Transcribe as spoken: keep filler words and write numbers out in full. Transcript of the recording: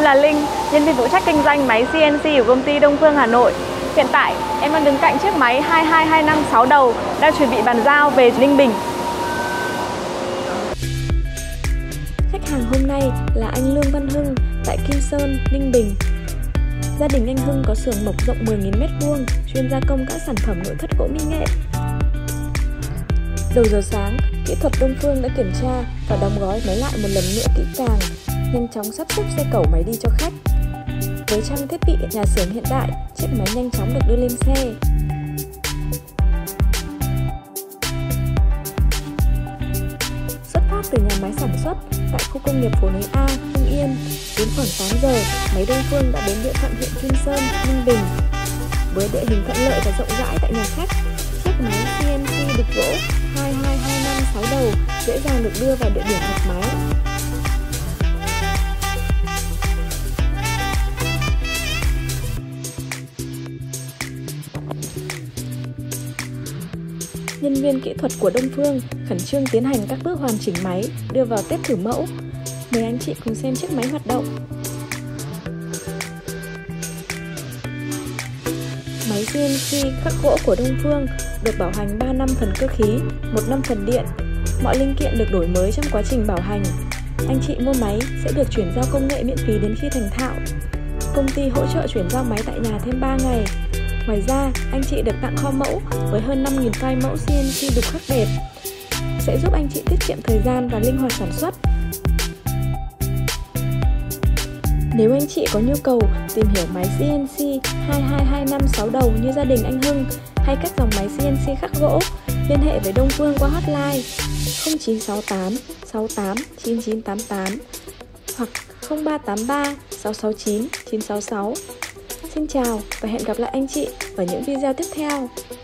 là Linh, nhân viên phụ trách kinh doanh máy xê en xê của công ty Đông Phương Hà Nội. Hiện tại, em đang đứng cạnh chiếc máy hai hai hai năm sáu đầu đang chuẩn bị bàn giao về Ninh Bình. Khách hàng hôm nay là anh Lương Văn Hưng tại Kim Sơn, Ninh Bình. Gia đình anh Hưng có xưởng mộc rộng mười nghìn mét vuông, chuyên gia công các sản phẩm nội thất gỗ mỹ nghệ. Đầu giờ sáng, kỹ thuật Đông Phương đã kiểm tra và đóng gói máy lại một lần nữa kỹ càng, nhanh chóng sắp xếp xe cẩu máy đi cho khách. Với trang thiết bị nhà xưởng hiện đại, chiếc máy nhanh chóng được đưa lên xe. Xuất phát từ nhà máy sản xuất tại khu công nghiệp Phố Nối A, Hưng Yên, đến khoảng tám giờ, máy Đông Phương đã đến địa phận huyện Kim Sơn, Ninh Bình. Với địa hình thuận lợi và rộng rãi tại nhà khách, chiếc máy xê en xê đục gỗ hai hai hai năm sáu đầu dễ dàng được đưa vào địa điểm đặt máy. Nhân viên kỹ thuật của Đông Phương khẩn trương tiến hành các bước hoàn chỉnh máy, đưa vào test thử mẫu. Mời anh chị cùng xem chiếc máy hoạt động. Máy xê en xê khắc gỗ của Đông Phương được bảo hành ba năm phần cơ khí, một năm phần điện. Mọi linh kiện được đổi mới trong quá trình bảo hành. Anh chị mua máy sẽ được chuyển giao công nghệ miễn phí đến khi thành thạo. Công ty hỗ trợ chuyển giao máy tại nhà thêm ba ngày. Ngoài ra, anh chị được tặng kho mẫu với hơn năm nghìn file mẫu xê en xê đục khắc đẹp, sẽ giúp anh chị tiết kiệm thời gian và linh hoạt sản xuất. Nếu anh chị có nhu cầu tìm hiểu máy xê en xê hai hai hai năm sáu đầu như gia đình anh Hưng hay các dòng máy xê en xê khắc gỗ, liên hệ với Đông Phương qua hotline không chín sáu tám sáu tám chín chín tám tám hoặc không ba tám ba sáu sáu chín chín sáu sáu. Xin chào và hẹn gặp lại anh chị ở những video tiếp theo.